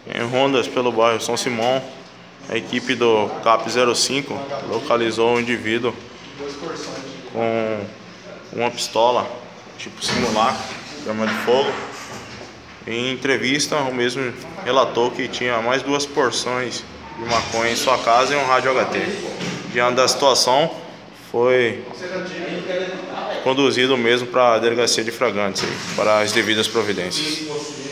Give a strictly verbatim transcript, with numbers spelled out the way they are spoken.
Em rondas pelo bairro São Simão, a equipe do CAP zero cinco localizou um indivíduo com uma pistola tipo simulacro, arma de fogo. Em entrevista, o mesmo relatou que tinha mais duas porções de maconha em sua casa e um rádio H T. Diante da situação, foi conduzido mesmo para a delegacia de flagrantes para as devidas providências.